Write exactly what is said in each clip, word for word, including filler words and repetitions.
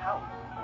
help.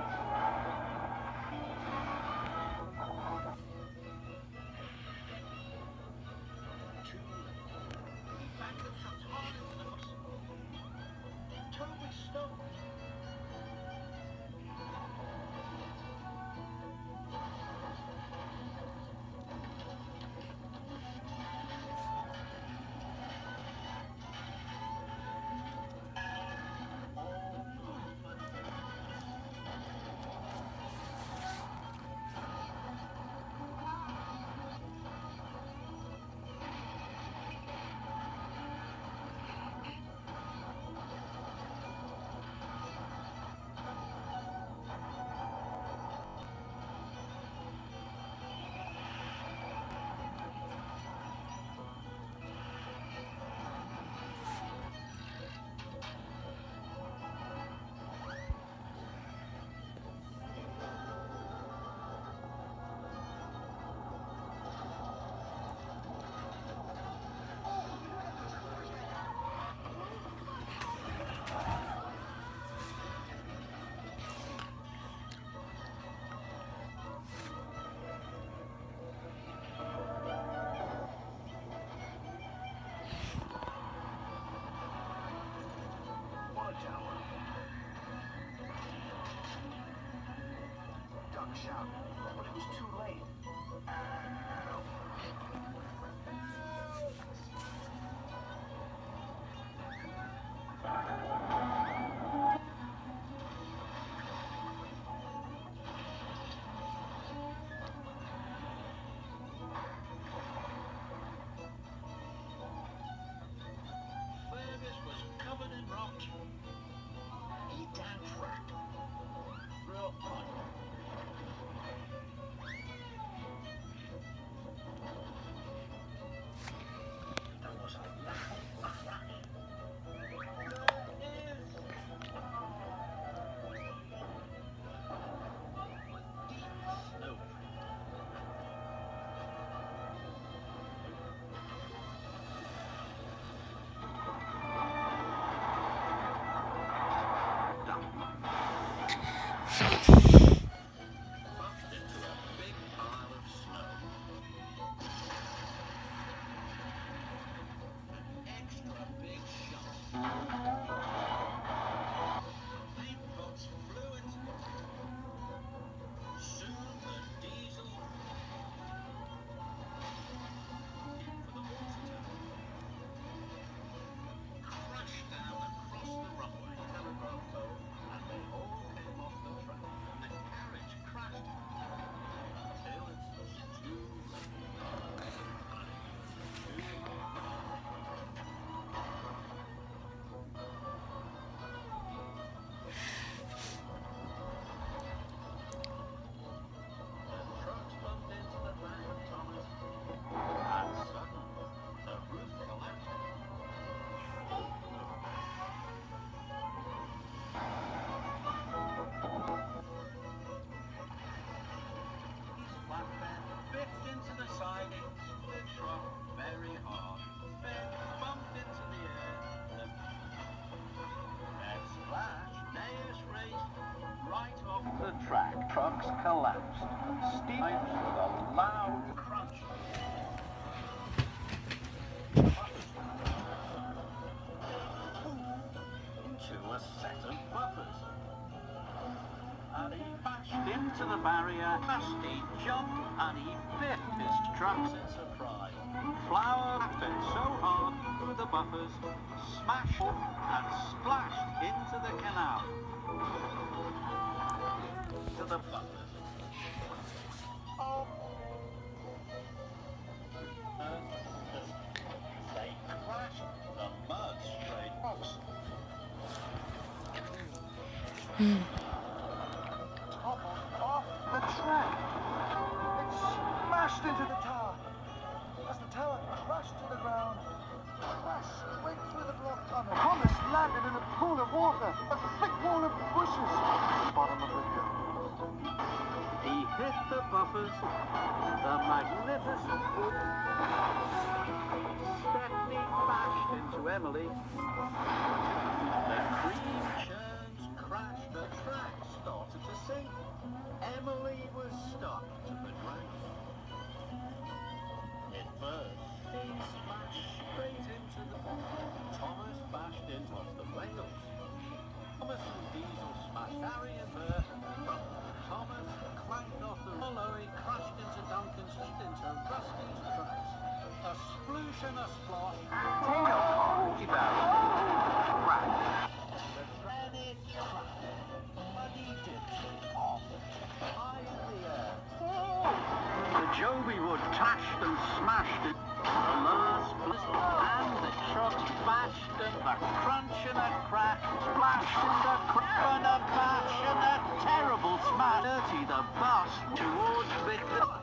Shout, but it was too late. Fergus was covered in rocks. He down-tracked. Real fun. The track, trucks collapsed. Steep with a loud crunch. Into a set of buffers. And he bashed into the barrier. Nasty jumped and he bit his trucks in surprise. Flower bit so hard through the buffers, smashed and splashed into the canal. To the buffers. Oh. They crashed the mud straight rocks. Toppled off the track. It smashed into the tower. As the tower crashed to the ground, crashed straight through the block tunnel. Thomas landed in a pool of water, a thick wall of bushes at the bottom of the hill. He hit the buffers, the magnificent wood. Stephanie bashed into Emily. The cream churns crashed the track started to sink. Emily was stuck to the ground. It burst. He smashed straight into the... Thomas bashed into the rails. Thomas and Diesel smashed Harry and Bert. Thomas clanked off the roller. He crashed into Duncan's feet into Rusty's tracks. A sploosh and a splosh. Tino forty thousand. Right. The granite cracked. Muddy dips off. High in the air. The Joby wood tashed and smashed it. The last and the trucks bashed and the crunch and a crack. Splash and a crack and a bash and a terrible smash. Dirty the bus towards Victor.